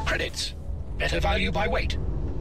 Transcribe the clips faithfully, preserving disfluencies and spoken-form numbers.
Credits. Better value by weight.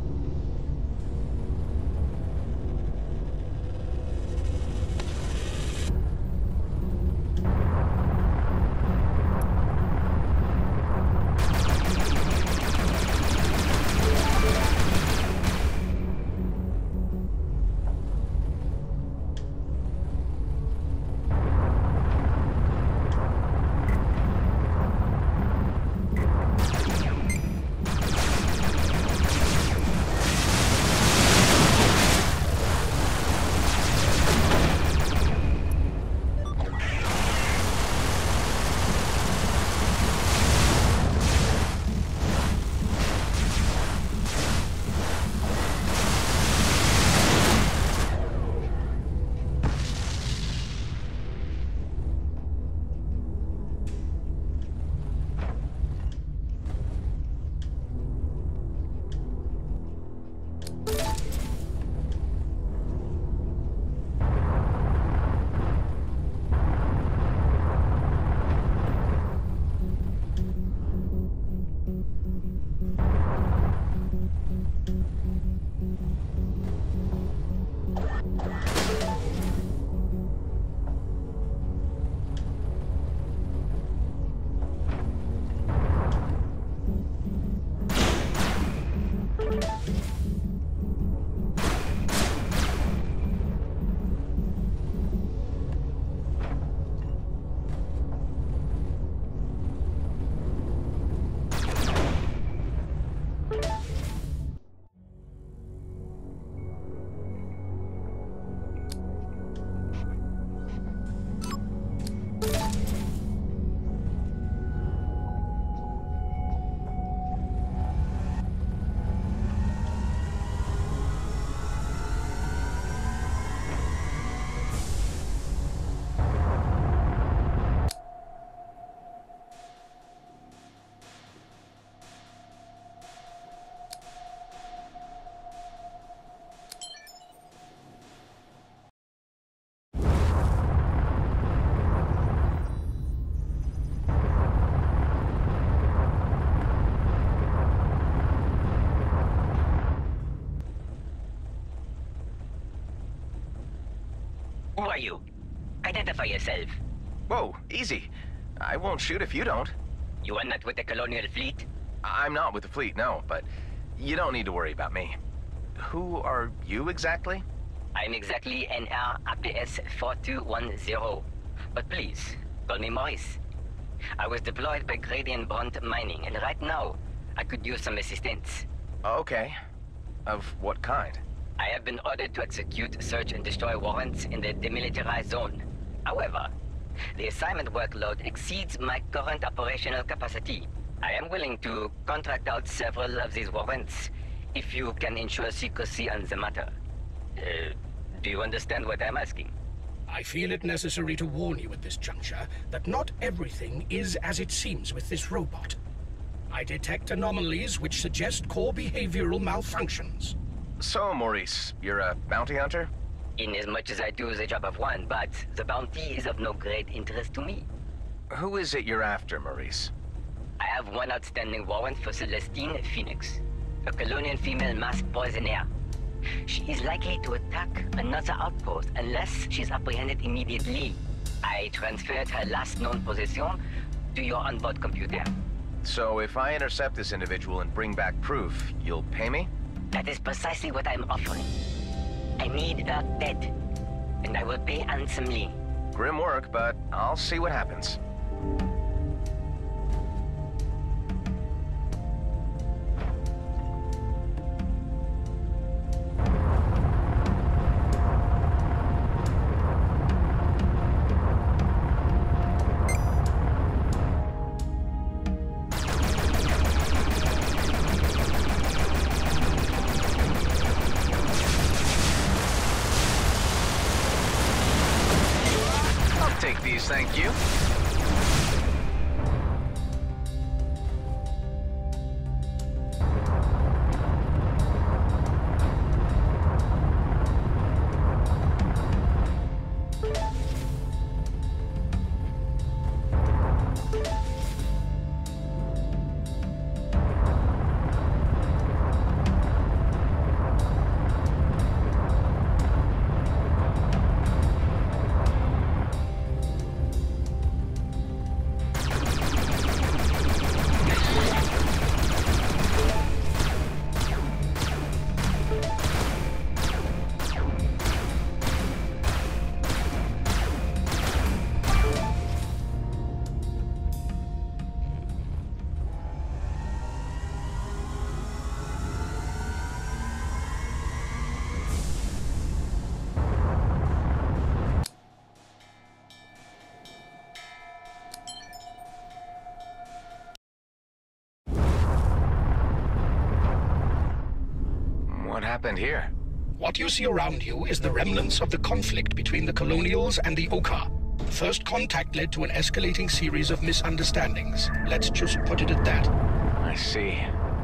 Who are you? Identify yourself. Whoa, easy. I won't shoot if you don't. You are not with the Colonial Fleet? I'm not with the fleet, no, but you don't need to worry about me. Who are you exactly? I'm exactly N R A P S four two one zero. But please, call me Maurice. I was deployed by Gradient Bond Mining, and right now, I could use some assistance. Okay. Of what kind? I have been ordered to execute search and destroy warrants in the demilitarized zone. However, the assignment workload exceeds my current operational capacity. I am willing to contract out several of these warrants if you can ensure secrecy on the matter. Uh, do you understand what I'm asking? I feel it necessary to warn you at this juncture that not everything is as it seems with this robot. I detect anomalies which suggest core behavioral malfunctions. So, Maurice, you're a bounty hunter? In as much as I do the job of one, but the bounty is of no great interest to me. Who is it you're after, Maurice? I have one outstanding warrant for Celestine Phoenix, a Colonial female mass poisonaire. She is likely to attack another outpost unless she's apprehended immediately. I transferred her last known possession to your onboard computer. So if I intercept this individual and bring back proof, you'll pay me? That is precisely what I'm offering. I need her dead, and I will pay handsomely. Grim work, but I'll see what happens. Thank you. What happened here? What you see around you is the remnants of the conflict between the Colonials and the Oka. First contact led to an escalating series of misunderstandings. Let's just put it at that. I see.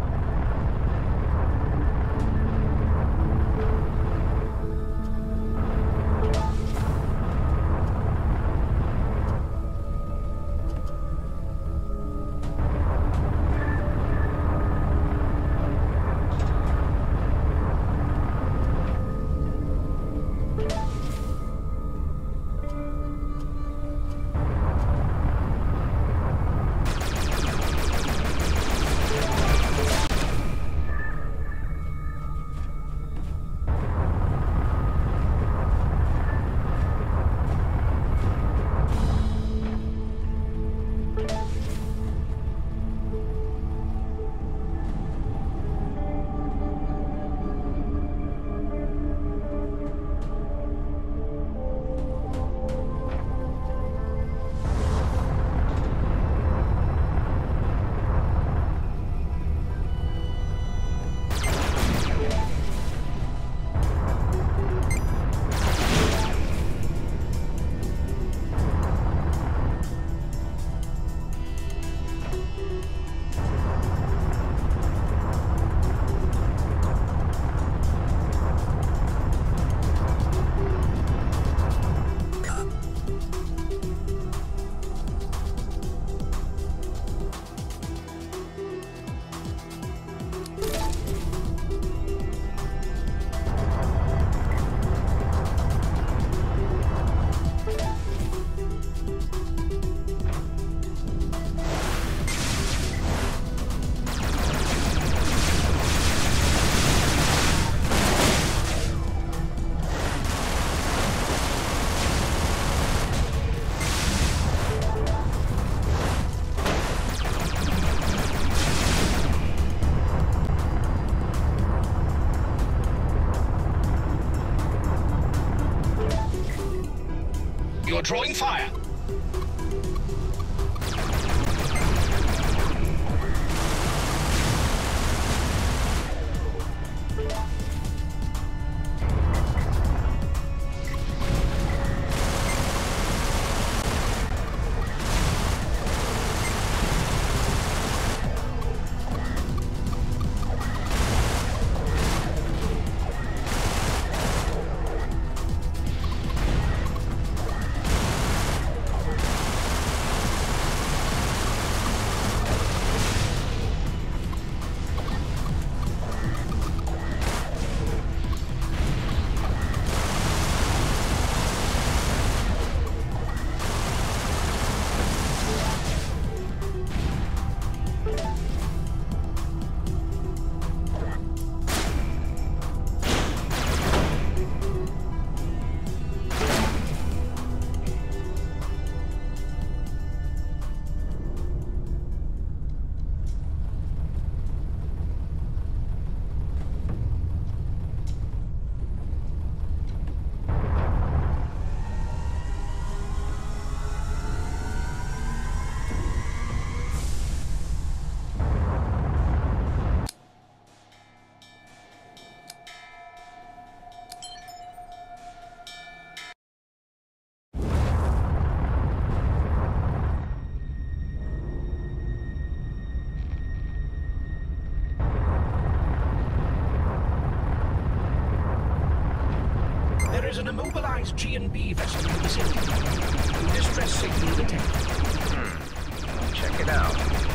You're drawing fire. There is an immobilized G and B vessel in the vicinity. Distress signal detected. Hmm. Check it out.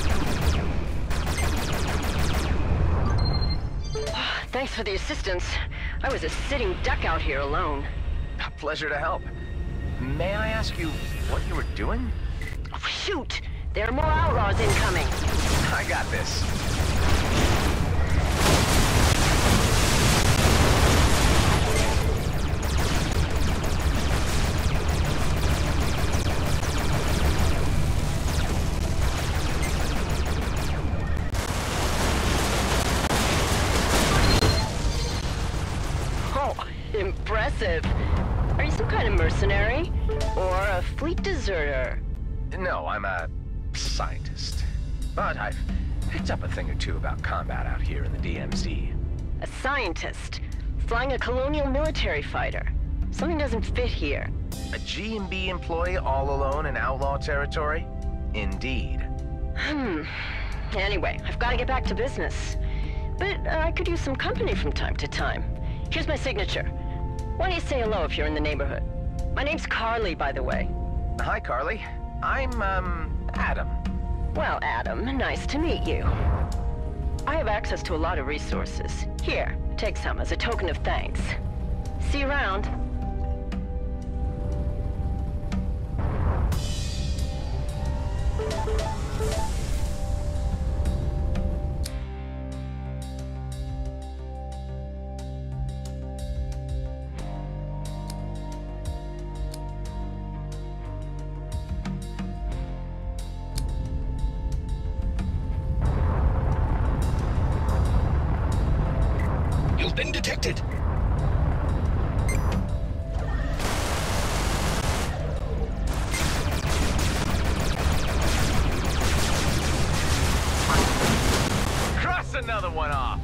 Thanks for the assistance. I was a sitting duck out here alone. A pleasure to help. May I ask you what you were doing? Oh, shoot! There are more outlaws incoming. I got this. Impressive. Are you some kind of mercenary? Or a fleet deserter? No, I'm a scientist. But I've picked up a thing or two about combat out here in the D M Z. A scientist. Flying a colonial military fighter. Something doesn't fit here. A G and B employee all alone in outlaw territory? Indeed. Hmm. Anyway, I've got to get back to business. But uh, I could use some company from time to time. Here's my signature. Why don't you say hello if you're in the neighborhood? My name's Carly, by the way. Hi, Carly. I'm, um, Adam. Well, Adam, nice to meet you. I have access to a lot of resources. Here, take some as a token of thanks. See you around. You've been detected. Cross another one off!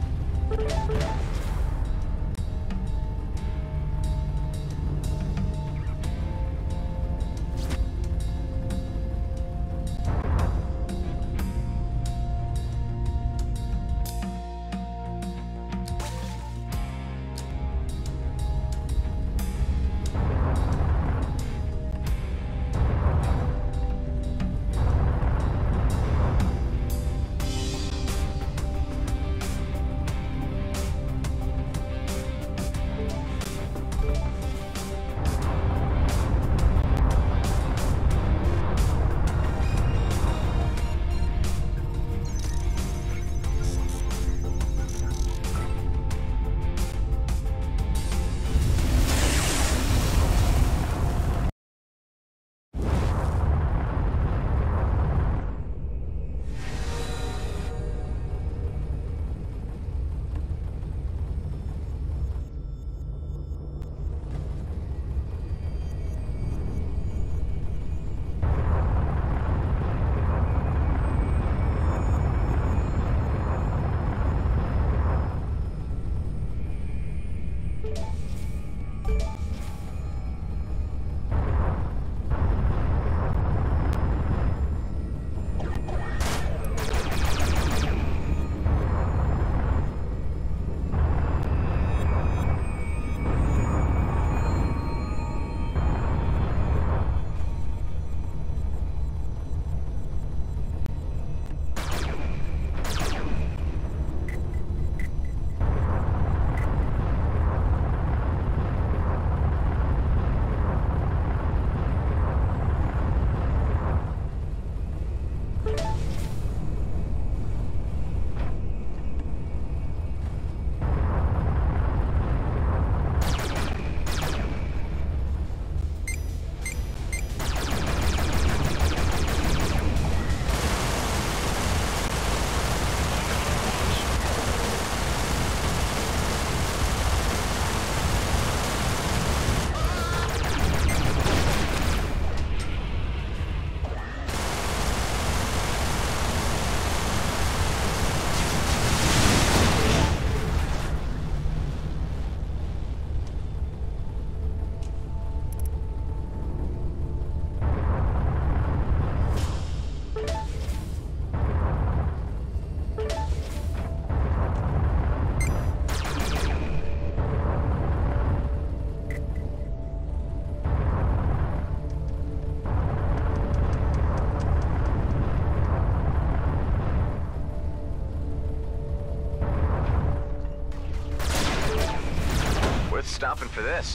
Stopping for this.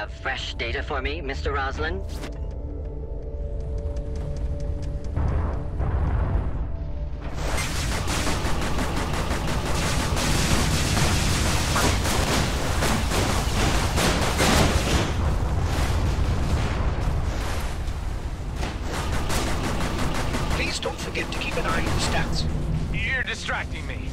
have fresh data for me, Mister Roslin? Please don't forget to keep an eye on the stats. You're distracting me.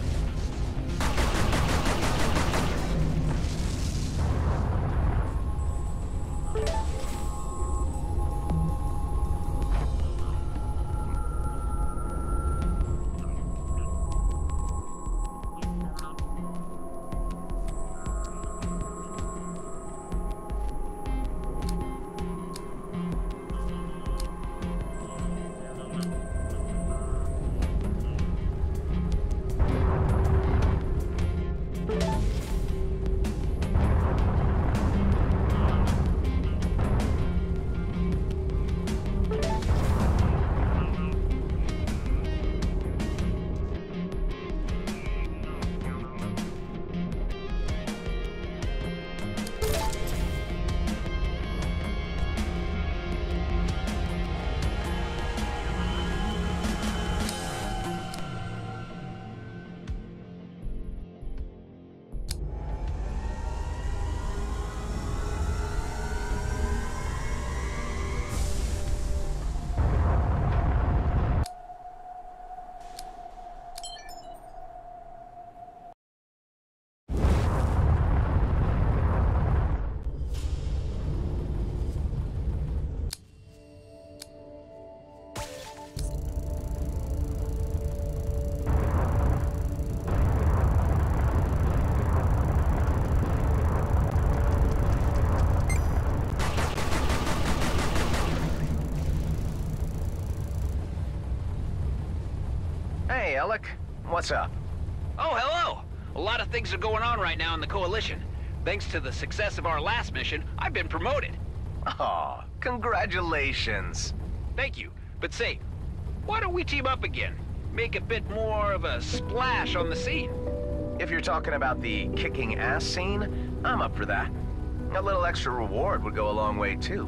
Hey, Alec. What's up? Oh, hello! A lot of things are going on right now in the Coalition. Thanks to the success of our last mission, I've been promoted. Oh, congratulations. Thank you. But say, why don't we team up again? Make a bit more of a splash on the scene. If you're talking about the kicking ass scene, I'm up for that. A little extra reward would go a long way, too.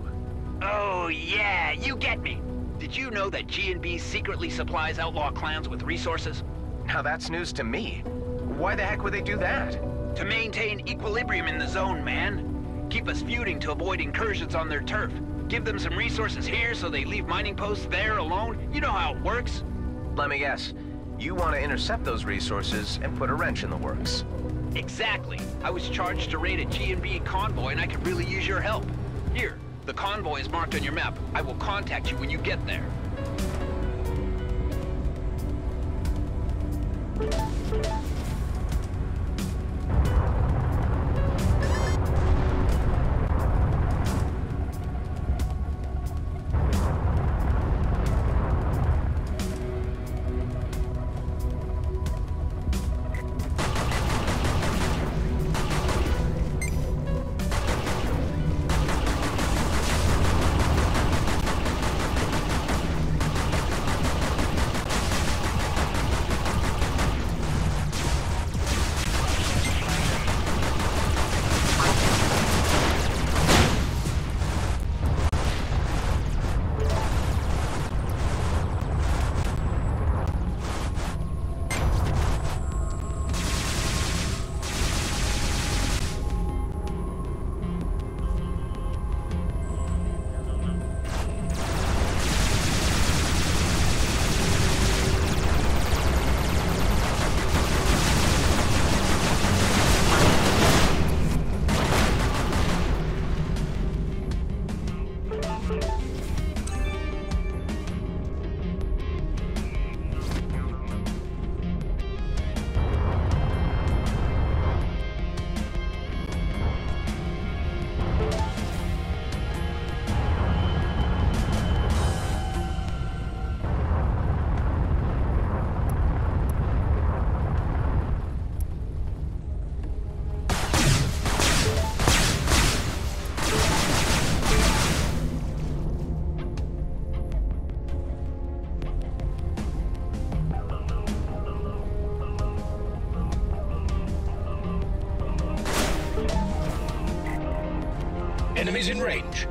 Oh, yeah, you get me. Did you know that G and B secretly supplies outlaw clans with resources? Now that's news to me. Why the heck would they do that? To maintain equilibrium in the zone, man. Keep us feuding to avoid incursions on their turf. Give them some resources here so they leave mining posts there alone. You know how it works. Let me guess. You want to intercept those resources and put a wrench in the works. Exactly. I was charged to raid a G and B convoy and I could really use your help. Here, the convoy is marked on your map. I will contact you when you get there. Enemies in range.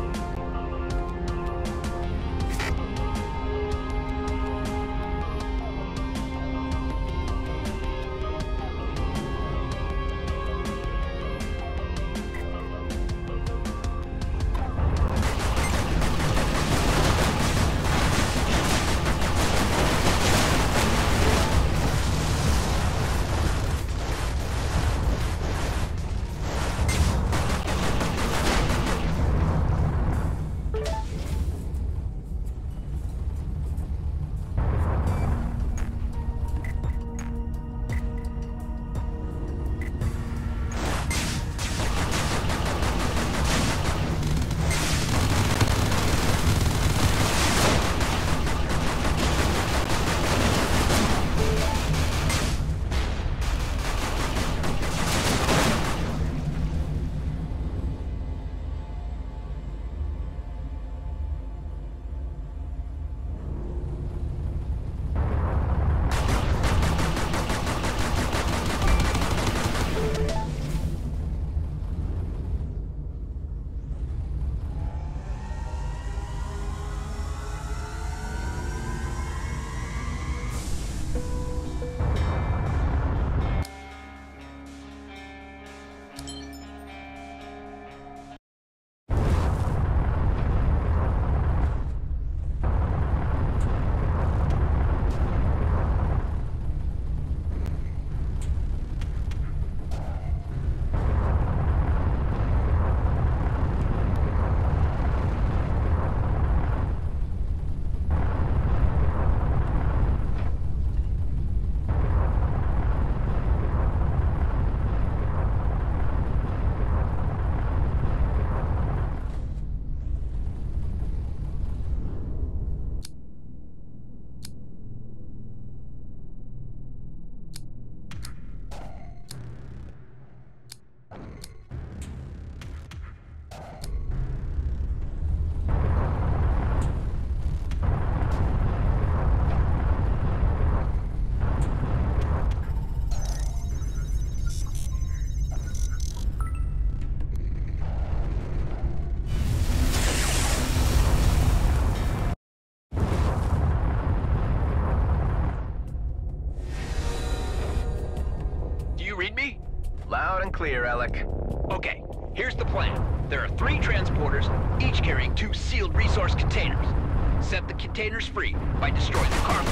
Read me? Loud and clear, Alec. Okay, here's the plan. There are three transporters, each carrying two sealed resource containers. Set the containers free by destroying the cargo.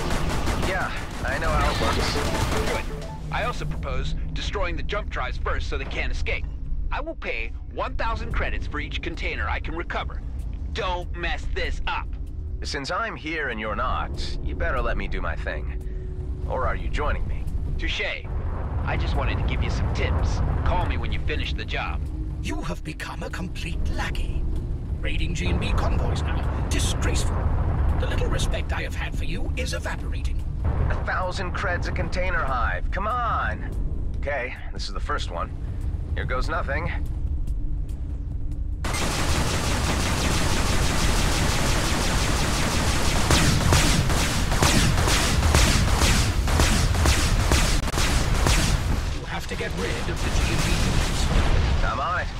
Yeah, I know how it works. Good. I also propose destroying the jump drives first so they can't escape. I will pay one thousand credits for each container I can recover. Don't mess this up. Since I'm here and you're not, you better let me do my thing. Or are you joining me? Touché. I just wanted to give you some tips. Call me when you finish the job. You have become a complete lackey. Raiding G and B convoys now. Disgraceful. The little respect I have had for you is evaporating. A thousand creds a container hive. Come on. Okay, this is the first one. Here goes nothing. To get rid of the G and B units. I'm on it.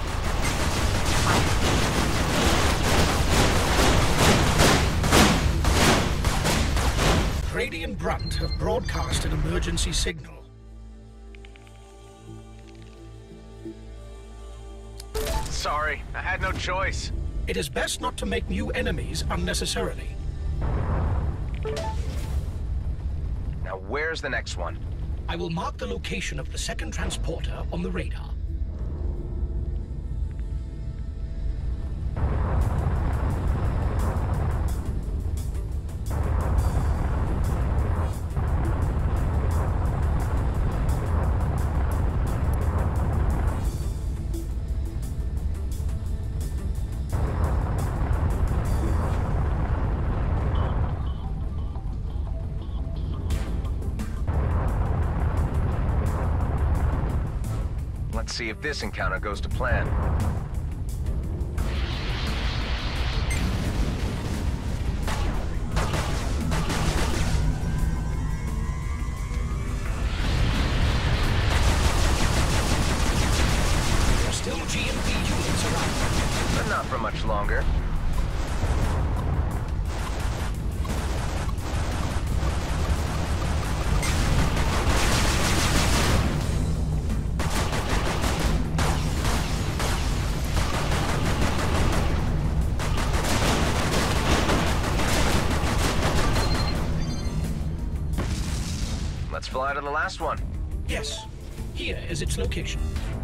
Grady and Brunt have broadcast an emergency signal. Sorry, I had no choice. It is best not to make new enemies unnecessarily. Now where's the next one? I will mark the location of the second transporter on the radar. Let's see if this encounter goes to plan. There are still G and B units much longer. Let's fly to the last one. Yes. Here is its location.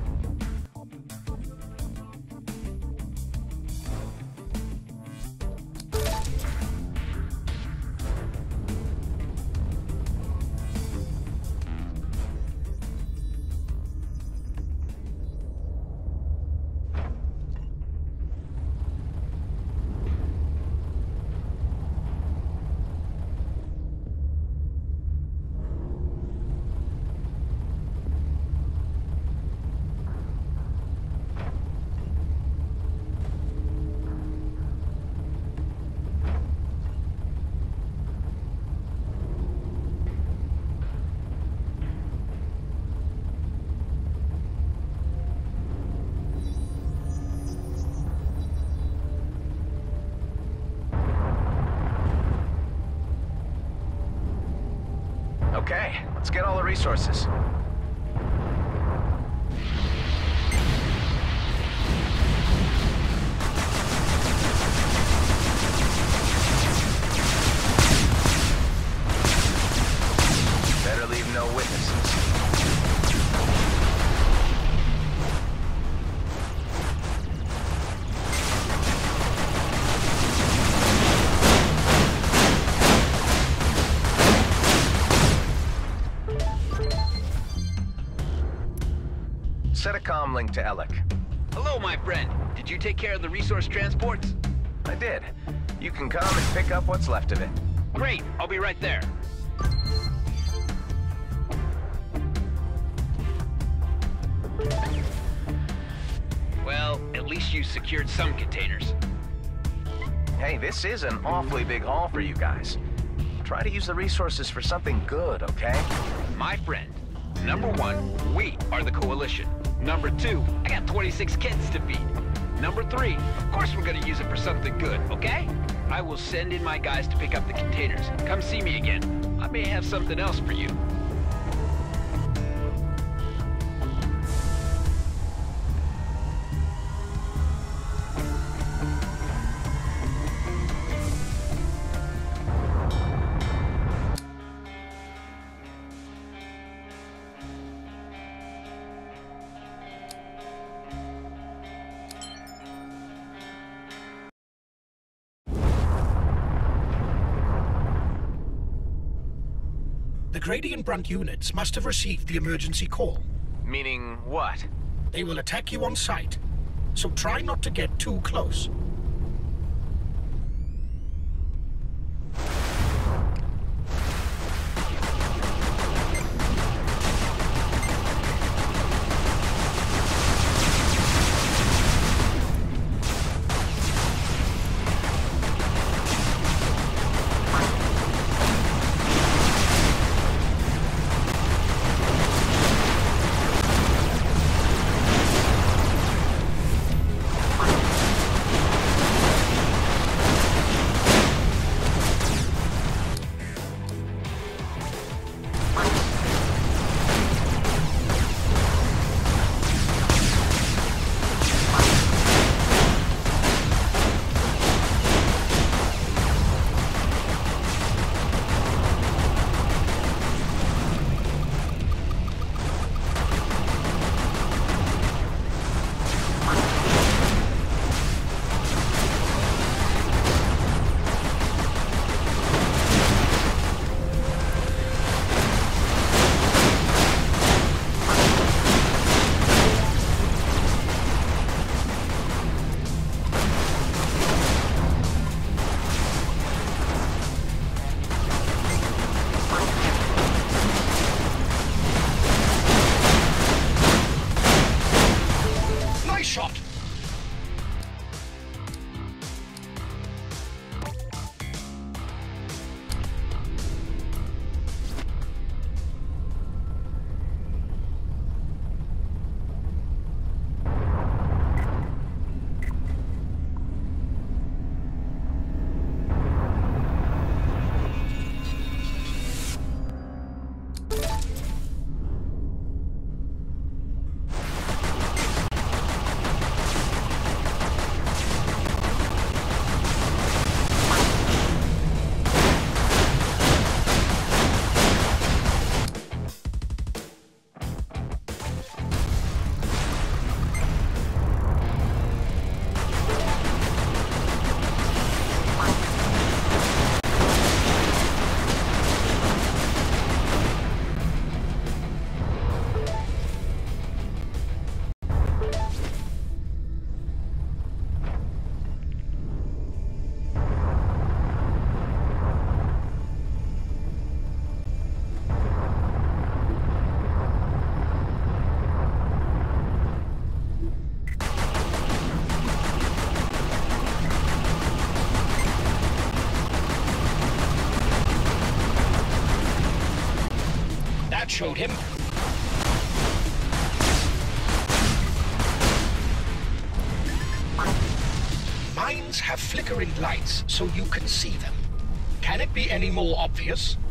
Okay, let's get all the resources. Better leave no witnesses. Set a comm link to Alec. Hello, my friend. Did you take care of the resource transports? I did. You can come and pick up what's left of it. Great, I'll be right there. Well, at least you secured some containers. Hey, this is an awfully big haul for you guys. Try to use the resources for something good, okay? My friend, number one, we are the Coalition. Number two, I got twenty-six kids to feed. Number three, of course we're gonna use it for something good, okay? I will send in my guys to pick up the containers. Come see me again. I may have something else for you. The Grady and Brunt units must have received the emergency call. Meaning what? They will attack you on sight, so try not to get too close. showed him. Mines have flickering lights, so you can see them. Can it be any more obvious?